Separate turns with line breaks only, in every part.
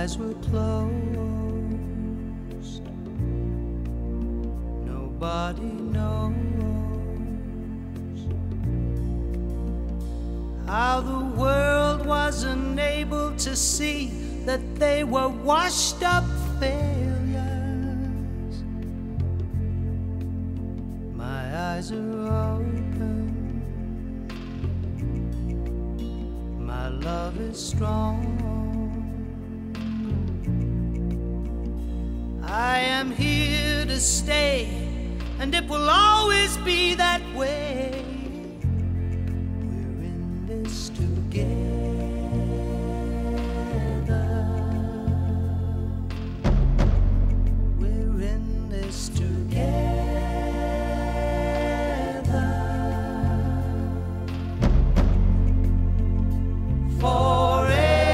eyes were closed. Nobody knows how the world was unable to see that they were washed up failures. My eyes are open, my love is strong. I am here to stay, and it will always be that way. We're in this together. We're in this together. Forever.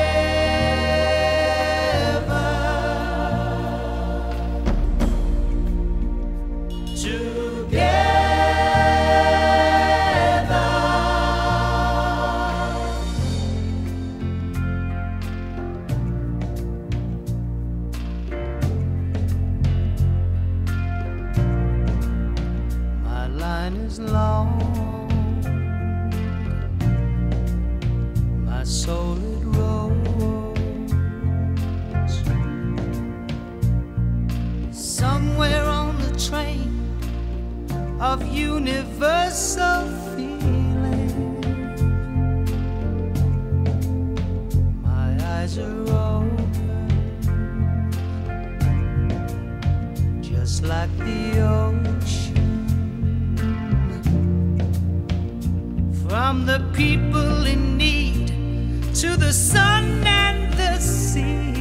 Is long, my soul it rolls. Somewhere on the train of universal feeling, my eyes are open, just like the ocean. From the people in need to the sun and the sea.